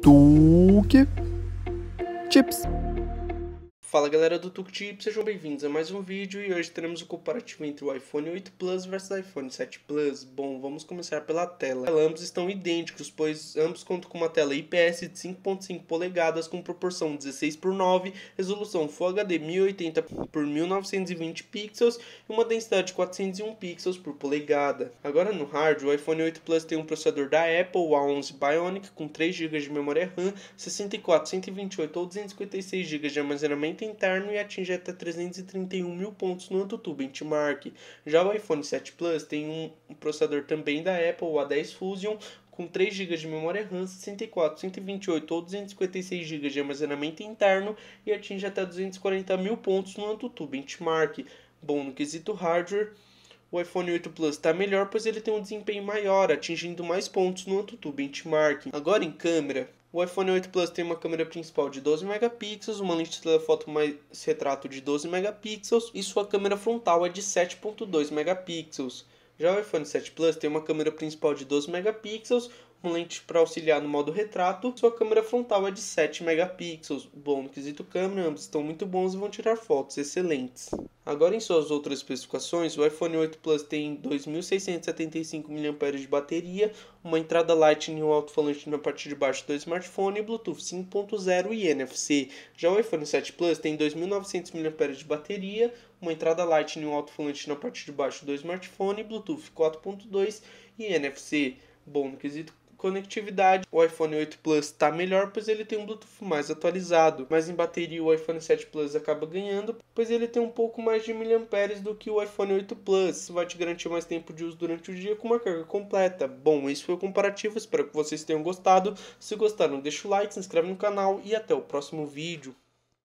Tuque Chips. Fala galera do Tuque Chips, sejam bem-vindos a mais um vídeo e hoje teremos o comparativo entre o iPhone 8 Plus versus o iPhone 7 Plus. Bom, vamos começar pela tela. Ambos estão idênticos, pois ambos contam com uma tela IPS de 5.5 polegadas com proporção 16:9, resolução Full HD 1080 por 1920 pixels e uma densidade de 401 pixels por polegada. Agora no hardware, o iPhone 8 Plus tem um processador da Apple, o A11 Bionic, com 3 GB de memória RAM, 64, 128 ou 256 GB de armazenamento interno e atinge até 331 mil pontos no AnTuTu Benchmark. Já o iPhone 7 Plus tem um processador também da Apple, o A10 Fusion, com 3 GB de memória RAM, 64, 128 ou 256 GB de armazenamento interno e atinge até 240 mil pontos no AnTuTu Benchmark. Bom, no quesito hardware, o iPhone 8 Plus está melhor, pois ele tem um desempenho maior, atingindo mais pontos no AnTuTu Benchmark. Agora em câmera, o iPhone 8 Plus tem uma câmera principal de 12 megapixels, uma lente de telefoto mais retrato de 12 megapixels e sua câmera frontal é de 7.2 megapixels. Já o iPhone 7 Plus tem uma câmera principal de 12 megapixels, uma lente para auxiliar no modo retrato, sua câmera frontal é de 7 megapixels. Bom, no quesito câmera, ambos estão muito bons e vão tirar fotos excelentes. Agora em suas outras especificações, o iPhone 8 Plus tem 2.675 mAh de bateria, uma entrada Lightning ou alto-falante na parte de baixo do smartphone, Bluetooth 5.0 e NFC. Já o iPhone 7 Plus tem 2.900 mAh de bateria, uma entrada Lightning ou alto-falante na parte de baixo do smartphone, Bluetooth 4.2 e NFC. Bom, no quesito conectividade, o iPhone 8 Plus está melhor, pois ele tem um Bluetooth mais atualizado, mas em bateria o iPhone 7 Plus acaba ganhando, pois ele tem um pouco mais de miliamperes do que o iPhone 8 Plus. Isso vai te garantir mais tempo de uso durante o dia com uma carga completa. Bom, esse foi o comparativo, espero que vocês tenham gostado. Se gostaram, deixa o like, se inscreve no canal e até o próximo vídeo.